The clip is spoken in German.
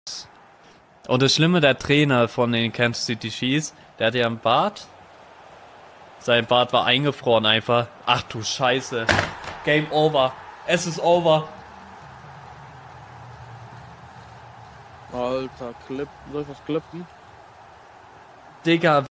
Und das Schlimme, der Trainer von den Kansas City Chiefs, der hatte ja einen Bart. Sein Bart war eingefroren einfach. Ach du Scheiße. Game over. Es ist over. Alter, soll ich was klippen? Digga.